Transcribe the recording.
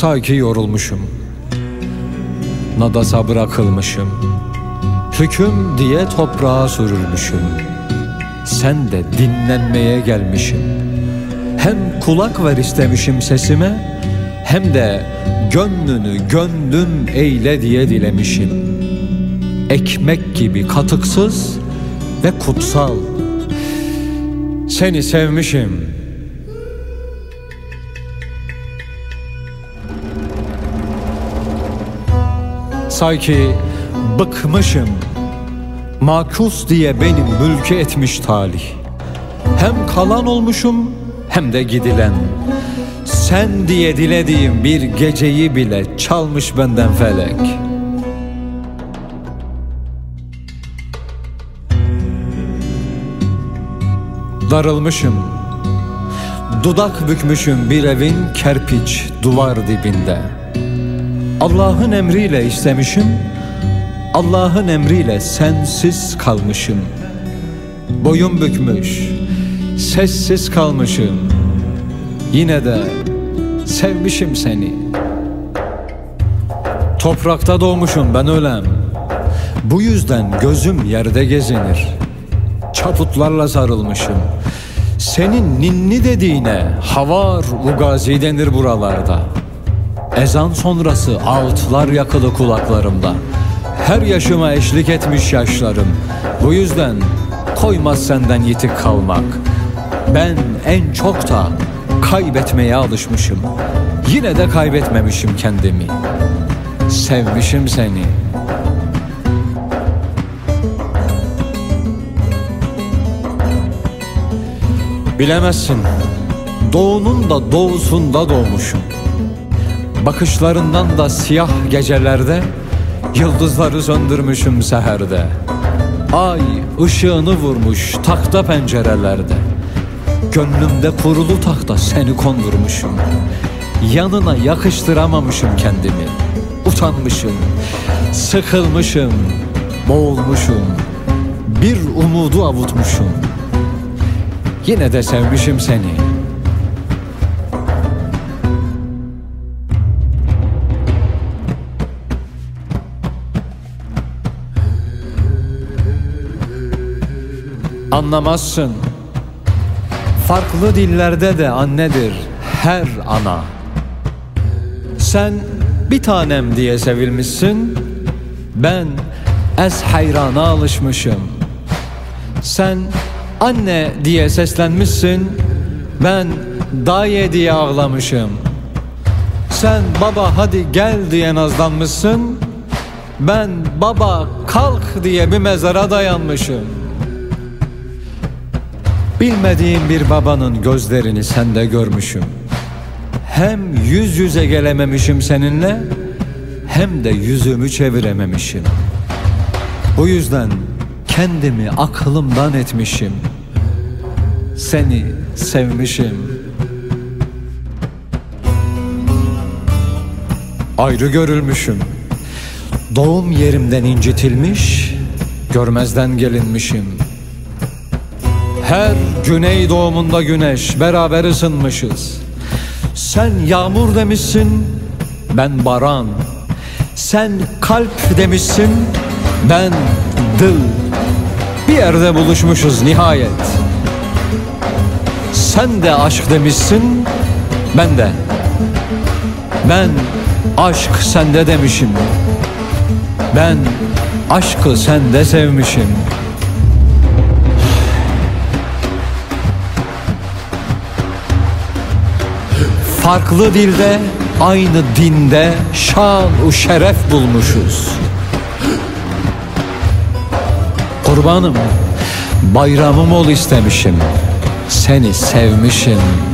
Sanki yorulmuşum, nadasa bırakılmışım, hüküm diye toprağa sürülmüşüm. Sen de dinlenmeye gelmişim. Hem kulak ver istemişim sesime, hem de gönlünü gönlüm eyle diye dilemişim. Ekmek gibi katıksız ve kutsal seni sevmişim. Sanki bıkmışım, makus diye benim mülke etmiş talih. Hem kalan olmuşum hem de gidilen. Sen diye dilediğim bir geceyi bile çalmış benden felek. Darılmışım, dudak bükmüşüm bir evin kerpiç duvar dibinde. Allah'ın emriyle istemişim, Allah'ın emriyle sensiz kalmışım. Boyun bükmüş, sessiz kalmışım. Yine de sevmişim seni. Toprakta doğmuşum ben ölem. Bu yüzden gözüm yerde gezinir. Çaputlarla sarılmışım. Senin ninni dediğine havar ugazi denir buralarda. Ezan sonrası ağıtlar yakılı kulaklarımda. Her yaşıma eşlik etmiş yaşlarım. Bu yüzden koymaz senden yitik kalmak. Ben en çok da kaybetmeye alışmışım. Yine de kaybetmemişim kendimi. Sevmişim seni. Bilemezsin, doğunun da doğusunda doğmuşum. Bakışlarından da siyah gecelerde yıldızları söndürmüşüm seherde. Ay ışığını vurmuş tahta pencerelerde. Gönlümde kurulu tahta seni kondurmuşum. Yanına yakıştıramamışım kendimi. Utanmışım, sıkılmışım, boğulmuşum. Bir umudu avutmuşum. Yine de sevmişim seni. Anlamazsın. Farklı dillerde de annedir her ana. Sen bir tanem diye sevilmişsin. Ben hayrana alışmışım. Sen anne diye seslenmişsin. Ben daye diye ağlamışım. Sen baba hadi gel diye nazlanmışsın. Ben baba kalk diye bir mezara dayanmışım. Bilmediğim bir babanın gözlerini sende görmüşüm. Hem yüz yüze gelememişim seninle, hem de yüzümü çevirememişim. Bu yüzden kendimi aklımdan etmişim. Seni sevmişim. Ayrı görülmüşüm. Doğum yerimden incitilmiş, görmezden gelinmişim. Her güney doğumunda güneş, beraber ısınmışız. Sen yağmur demişsin, ben baran. Sen kalp demişsin, ben dıl. Bir yerde buluşmuşuz nihayet. Sen de aşk demişsin, ben de. Ben aşk sende demişim. Ben aşkı sende sevmişim. Farklı dilde, aynı dinde şan-u şeref bulmuşuz. Kurbanım, bayramım ol istemişim. Seni sevmişim.